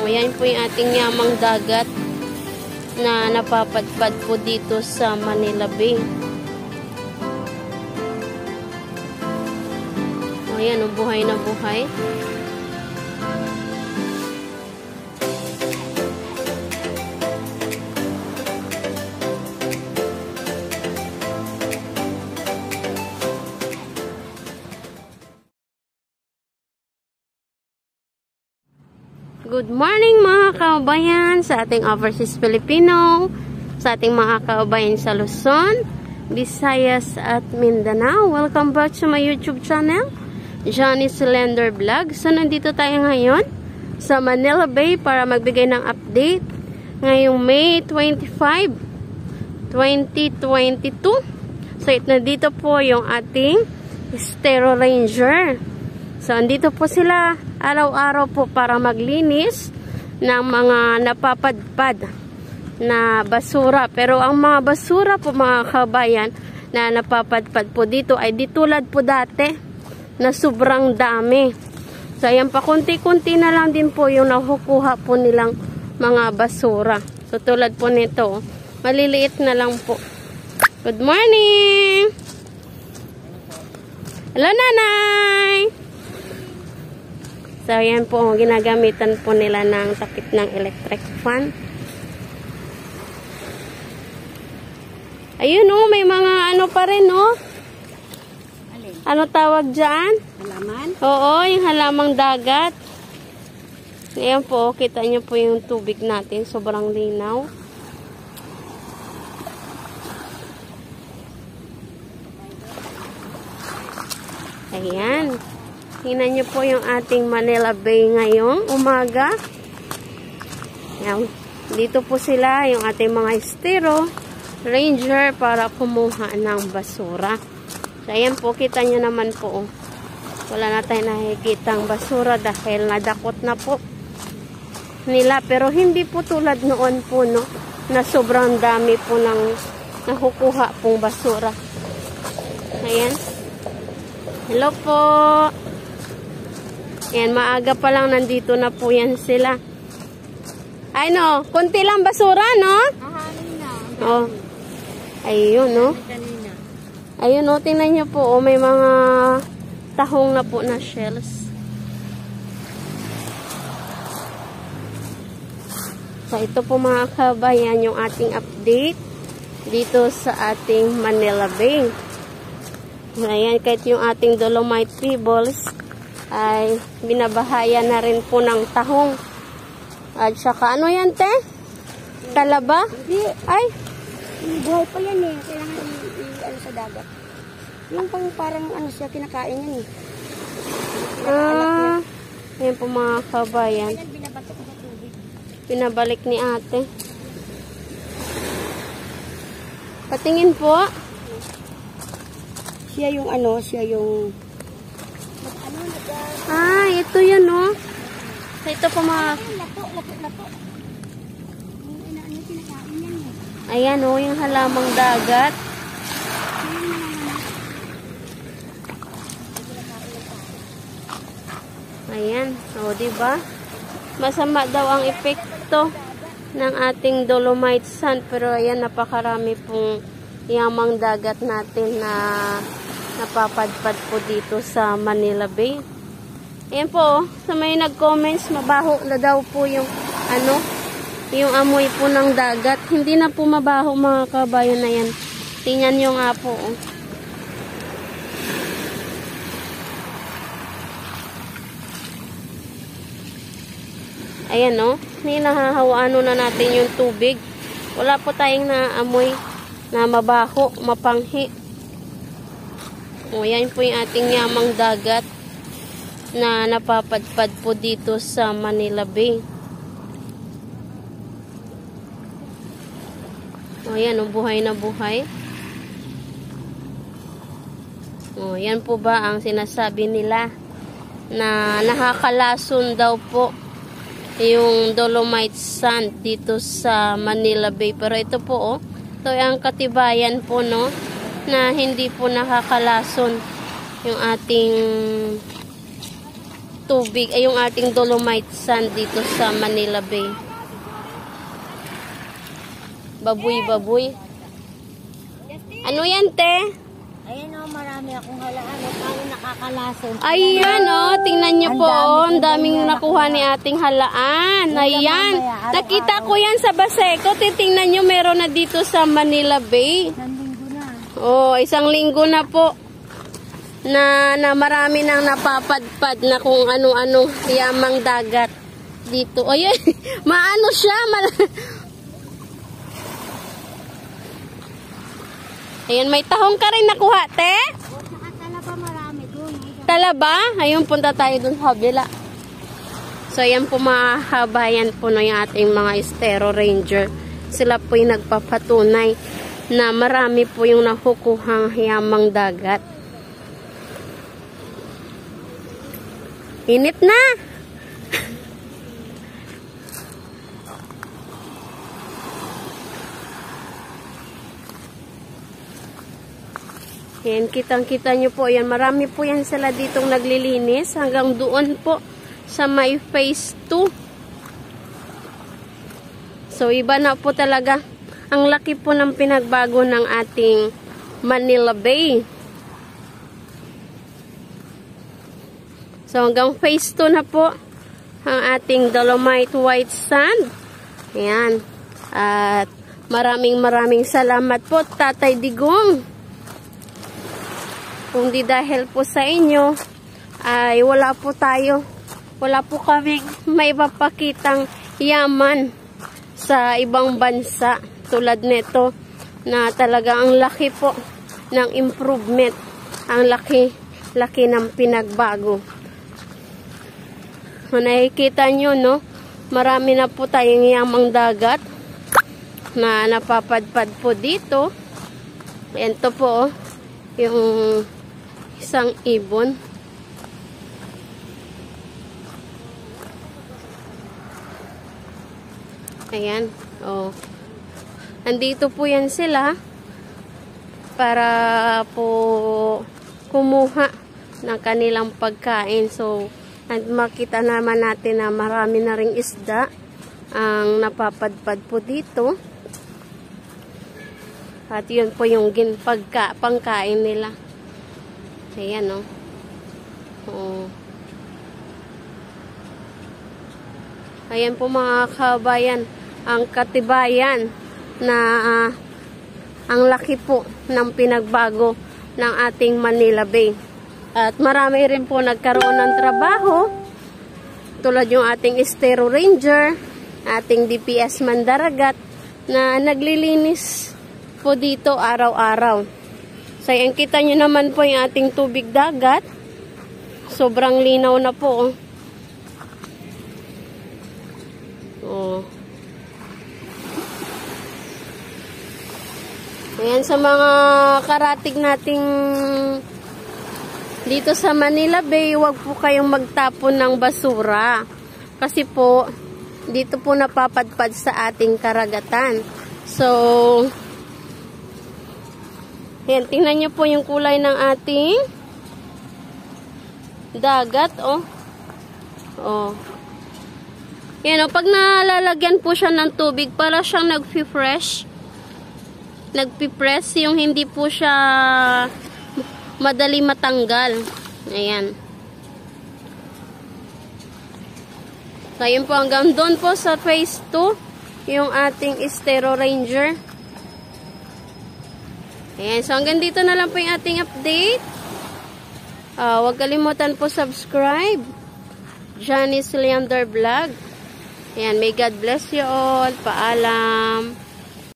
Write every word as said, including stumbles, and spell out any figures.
O, yan po yung ating yamang dagat na napapadpad po dito sa Manila Bay. O, yan, o, buhay na buhay. Good morning mga kaubayan sa ating overseas Filipino, sa ating mga kaubayan sa Luzon, Visayas at Mindanao. Welcome back to my YouTube channel, Johnny Cylinder Vlog. So nandito tayo ngayon sa Manila Bay para magbigay ng update ngayong May twenty-five, twenty twenty-two. So nandito po yung ating Estero Ranger. So andito po sila araw-araw po para maglinis ng mga napapadpad na basura. Pero ang mga basura po mga kabayan na napapadpad po dito ay di tulad po dati na sobrang dami. So ayan pa, kunti-kunti na lang din po yung nakukuha po nilang mga basura. So tulad po nito, maliliit na lang po. Good morning! Hello nanay! So, yan po, ginagamitan po nila ng takip ng electric fan. Ayun o, may mga ano pa rin o. Alin? Ano tawag dyan? Halaman? Oo, yung halamang dagat. Ayan po, kita nyo po yung tubig natin. Sobrang linaw. Ayan. Tingnan nyo po yung ating Manila Bay ngayong umaga. Ayan. Dito po sila, yung ating mga Estero Ranger para kumuha ng basura. So, ayan po, kita nyo naman po. Wala na tayo nakikitang basura dahil nadakot na po nila. Pero hindi po tulad noon po, no, na sobrang dami po ng nakukuha pong basura. Ayan. Hello po. Ayan, maaga pa lang nandito na po yan sila. Ay no, kunti lang basura, no? Ahanin na. Oh. Ayun, no? Ayun, no, tingnan nyo po, oh, may mga tahong na po na shells. So, ito po mga kabayan yung ating update dito sa ating Manila Bay. Ayan, kahit yung ating Dolomite Pebbles ay binabahaya na rin po ng tahong. At saka, ano yan, te? Talaba? Hindi. Ay. Buhay pa yan eh. Kailangan i-ano sa dagat. Yung pang parang ano siya, kinakain yan eh. Ah. Ayan po mga kabayan. Ayan, binabato ko sa tubig. Pinabalik ni ate. Patingin po. Siya yung ano, siya yung... Ah, ito yun, no? Ito po mga... Lato, lato, lato. Yung inaano, kinakain yan eh. Ayan, no, yung halamang dagat. Ayan, o, diba? Masama daw ang epekto ng ating Dolomite sand. Pero ayan, napakarami pong yamang dagat natin na napapadpad po dito sa Manila Bay. Ayan po, sa may nag-comments, mabaho na daw po yung ano, yung amoy po ng dagat. Hindi na po mabaho mga kabayo na yan. Tingnan nyo nga po. Oh. Ayan no, hinahahawaan na natin yung tubig. Wala po tayong naamoy na mabaho, mapanghi. O, yan po yung ating yamang dagat na napapadpad po dito sa Manila Bay. O, yan o, buhay na buhay. O, yan po ba ang sinasabi nila na nakakalason daw po yung Dolomite sand dito sa Manila Bay. Pero ito po, oh, ito ang katibayan po, no, na hindi po nakakalason yung ating tubig, ay yung ating dolomite sand dito sa Manila Bay. Baboy, baboy. Ano yan, te? Ayan o, marami akong halaan. Paano nakakalason? Ayan o, tingnan nyo po o. Ang daming nakuha ni ating halaan. Ayan. Nakita ko yan sa Baseco. Titingnan nyo, meron na dito sa Manila Bay. Isang linggo na. Oh, isang linggo na po. Na, na marami nang napapadpad na kung ano-anong yamang dagat dito. Ayan, maano siya. Mal Ayan, may tahong ka rin nakuha, te? O, saka talaba marami doon. Talaba? Ayun, punta tayo dun sa kabila. So, ayan po mga kabayan po na yung ating mga Estero Ranger. Sila po yung nagpapatunay na marami po yung nakukuhang yamang dagat. Init na! Yan, kitang-kita nyo po yan. Marami po yan sila ditong naglilinis hanggang doon po sa may phase two. So, iba na po talaga. Ang laki po ng pinagbago ng ating Manila Bay. So, hanggang phase two na po ang ating dolomite white sand. Ayan. At maraming maraming salamat po, Tatay Digong. Kung di dahil po sa inyo, ay wala po tayo, wala po kaming may papakitang yaman sa ibang bansa. Tulad nito, na talaga ang laki po ng improvement, ang laki, laki ng pinagbago. Kung nakikita nyo, no, marami na po tayong yamang dagat na napapadpad po dito. Ito po, yung isang ibon. Ayan. Oh. Andito po yan sila para po kumuha ng kanilang pagkain. So, at makita naman natin na marami na ring isda ang napapadpad po dito. At yun po yung gin pagka, pangkain nila. Ayan, no? Oh. Ayan po mga kabayan, ang katibayan na uh, ang laki po ng pinagbago ng ating Manila Bay. At marami rin po nagkaroon ng trabaho, tulad yung ating Estero Ranger, ating D P S Mandaragat, na naglilinis po dito araw-araw. So, yan, kita nyo naman po yung ating tubig dagat. Sobrang linaw na po. Oh. Ayan, sa mga karatig nating dito sa Manila Bay, huwag po kayong magtapon ng basura. Kasi po, dito po napapadpad sa ating karagatan. So, ayan, tingnan nyo po yung kulay ng ating dagat, oh. Oh. Ayan, oh, pag nalalagyan po siya ng tubig, para siyang nag-refresh. Nag-press, yung hindi po siya madali matanggal. Ayan. So, yun po, hanggang doon po sa phase two, yung ating Estero Ranger. Ayan, so hanggang dito na lang po yung ating update. Uh, huwag kalimutan po subscribe. Janice Leander Vlog. Ayan, may God bless you all. Paalam.